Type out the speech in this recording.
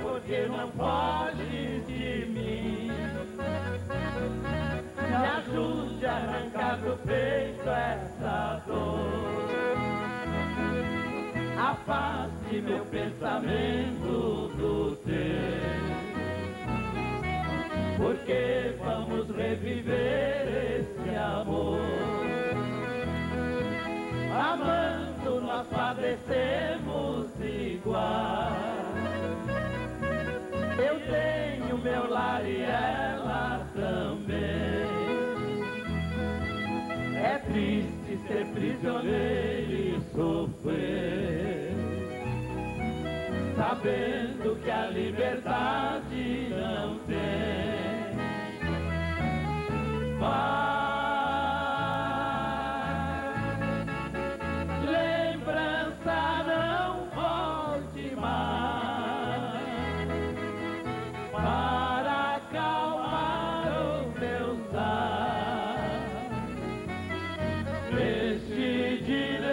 porque não foge de mim. Me ajude a arrancar do peito essa dor. Afaste meu pensamento do teu, porque vamos reviver esse amor. Amando nós padecemos igual. Eu tenho meu lar e ela também. É triste ser prisioneiro e sofrer, sabendo que a liberdade não tem. Lembrança, não volte mais para acalmar os meus ar. Este dilema